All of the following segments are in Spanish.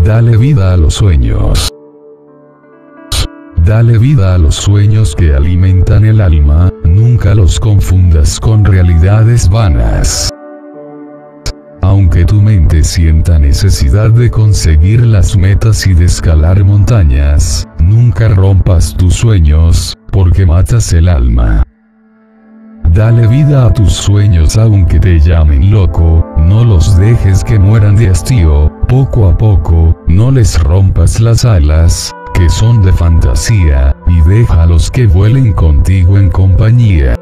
Dale vida a los sueños. Dale vida a los sueños que alimentan el alma, nunca los confundas con realidades vanas. Aunque tu mente sienta necesidad de conseguir las metas y de escalar montañas, nunca rompas tus sueños, porque matas el alma. Dale vida a tus sueños aunque te llamen loco, no los dejes que mueran de hastío, poco a poco, no les rompas las alas, que son de fantasía, y déjalos que vuelen contigo en compañía.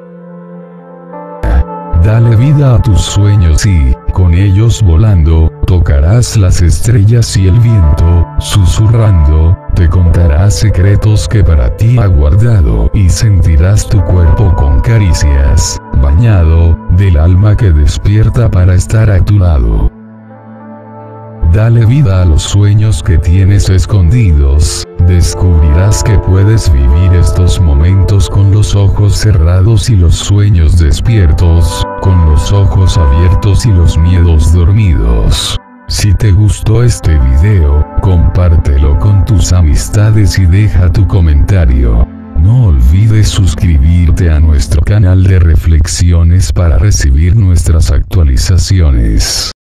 Dale vida a tus sueños y, con ellos volando, tocarás las estrellas y el viento, susurrando, te contarás secretos que para ti ha guardado y sentirás tu cuerpo con caricias, bañado, del alma que despierta para estar a tu lado. Dale vida a los sueños que tienes escondidos, descubrirás que puedes vivir estos momentos con los ojos cerrados y los sueños despiertos, con los ojos abiertos y los miedos dormidos. Si te gustó este video, compártelo con tus amistades y deja tu comentario. No olvides suscribirte a nuestro canal de reflexiones para recibir nuestras actualizaciones.